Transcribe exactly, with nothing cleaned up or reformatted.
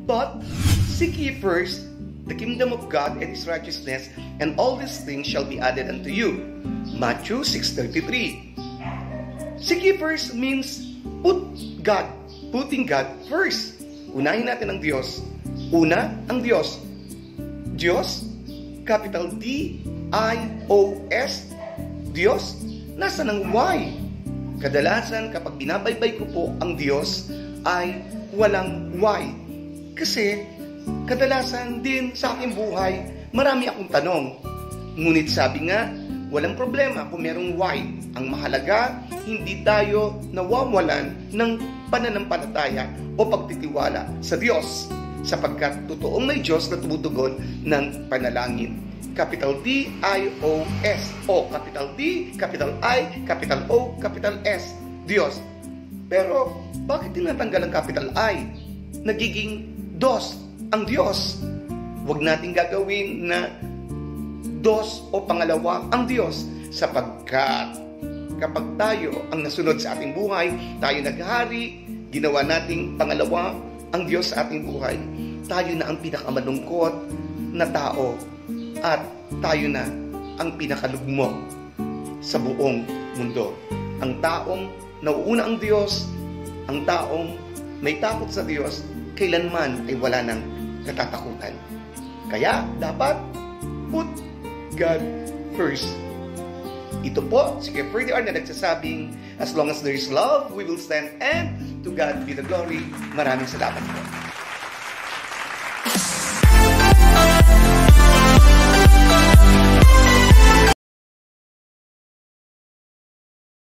But seek ye first the kingdom of God and His righteousness, and all these things shall be added unto you. Matthew six thirty-three. Seek ye first means put God, putting God first. Unahin natin ang Diyos. Una, ang Diyos. Diyos, capital D I O S. Diyos, nasa ng Y. Kadalasan kapag binabaybay ko po ang Diyos ay walang Y. Kasi kadalasan din sa aking buhay, marami akong tanong. Ngunit sabi nga, walang problema kung merong Y. Ang mahalaga, hindi tayo nawawalan ng pananampalataya o pagtitiwala sa Diyos, sapagkat totoong may Diyos na tumutugon ng panalangin. Capital D I O S o capital D, capital I, capital O, capital S. Diyos. Pero bakit tinatanggal ang capital I? Nagiging dos ang Diyos. Huwag natin gagawin na dos o pangalawa ang Diyos, sapagkat kapag tayo ang nasunod sa ating buhay, tayo naghari, ginawa nating pangalawa ang Diyos sa ating buhay, tayo na ang pinakamalungkot na tao at tayo na ang pinakalugmok sa buong mundo. Ang taong nauuna ang Diyos, ang taong may takot sa Diyos, kailanman ay wala ng katatakutan. Kaya dapat put God first. Ito po, si Kefredi R na nagsasabing, as long as there is love, we will stand, and to God be the glory. Maraming salamat po.